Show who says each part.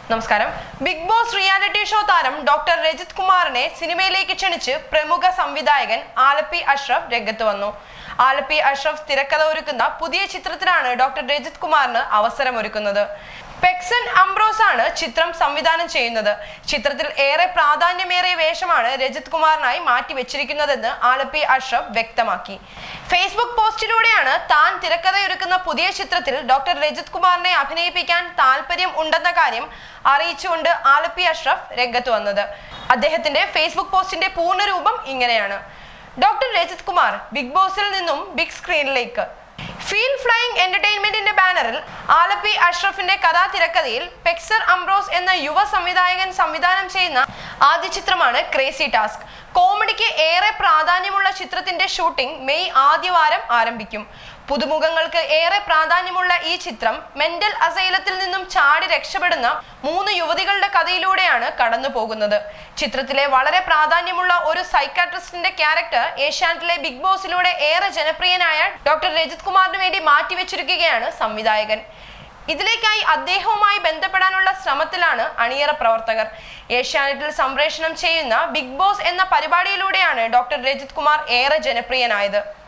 Speaker 1: നമസ്കാരം. Big Boss reality show താരം doctor Rajith കുമാറിനെ സിനിമയിലേക്ക് ക്ഷണിച്ച് പ്രമുഖ സംവിധായകൻ ആലപ്പി അഷ്റഫ് രംഗത്ത് വന്നു. ആലപ്പി അഷ്റഫ് തിരക്കഥ ഒരുക്കുന്ന പുതിയ ചിത്രത്തിലാണ് ഡോക്ടർ രജിത് കുമാറിന് അവസരമൊരുക്കുന്നത്. പെക്സൺ അംബ്രോസ് ആണ് ചിത്രം സംവിധാനം ചെയ്യുന്നത്. ചിത്രത്തിൽ ഏറെ പ്രാധാന്യമേറിയ വേഷമാണ് രജിത് കുമാറിനായി മാറ്റിവെച്ചിരിക്കുന്നതെന്ന് ആലപ്പി അഷ്റഫ് വ്യക്തമാക്കി. ഫേസ്ബുക്ക് പോസ്റ്റിലൂടെയാണ് താൻ തിരക്കഥയൊരുക്കുന്ന പുതിയ ചിത്രത്തിൽ ഡോക്ടർ രജിത് കുമാറിനെ അഭിനയിപ്പിക്കാൻ താല്പര്യം ഉണ്ടെന്ന കാര്യം അറിയിച്ചുകൊണ്ട് ആലപ്പി അഷ്റഫ് രംഗത്ത് വന്നത്. അദ്ദേഹത്തിന്റെ ഫേസ്ബുക്ക് പോസ്റ്റിന്റെ പൂർണ്ണരൂപം ഇങ്ങനെയാണ്: ഡോക്ടർ രജിത് കുമാർ ബിഗ് ബോസിൽ നിന്നും ബിഗ് സ്ക്രീനിലേക്ക്. ഫീൽ ഫ്ലൈയിങ് എന്റർടൈൻമെന്റിന്റെ ബാനറിൽ ആലപ്പി അഷ്റഫിന്റെ കഥാതിരക്കഥയിൽ പെക്സർ അംബ്രോസ് എന്ന യുവ സംവിധായകൻ സംവിധാനം ചെയ്യുന്ന ആദ്യ ചിത്രമാണ് ക്രേസി ടാസ്ക്. കോമഡിക്ക് ഏറെ പ്രാധാന്യമുള്ള ചിത്രത്തിന്റെ ഷൂട്ടിംഗ് മെയ് ആദ്യവാരം ആരംഭിക്കും. പുതുമുഖങ്ങൾക്ക് ഏറെ പ്രാധാന്യമുള്ള ഈ ചിത്രം മെന്റൽ അസൈലത്തിൽ നിന്നും ചാടി രക്ഷപ്പെടുന്ന 3 യുവതികളുടെ കഥയിലൂടെയാണ് കടന്നു പോകുന്നത്. ചിത്രത്തിലെ വളരെ പ്രാധാന്യമുള്ള ഒരു സൈക്കാട്രിസ്റ്റിന്റെ ക്യാരക്ടർ ഏഷ്യാനെറ്റിലെ ബിഗ് ബോസിലൂടെ ഏറെ ജനപ്രിയനായ ഡോക്ടർ രജിത് കുമാറിന് വേണ്ടി മാറ്റിവെച്ചിരിക്കുകയാണ് സംവിധായകൻ. ഇതിലേക്കായി അദ്ദേഹവുമായി ബന്ധപ്പെടാനുള്ള ശ്രമത്തിലാണ് അണിയറ പ്രവർത്തകർ. ഏഷ്യാനെറ്റിൽ സംപ്രേഷണം ചെയ്യുന്ന ബിഗ് ബോസ് എന്ന പരിപാടിയിലൂടെയാണ് ഡോക്ടർ രജിത് കുമാർ ഏറെ ജനപ്രിയനായത്.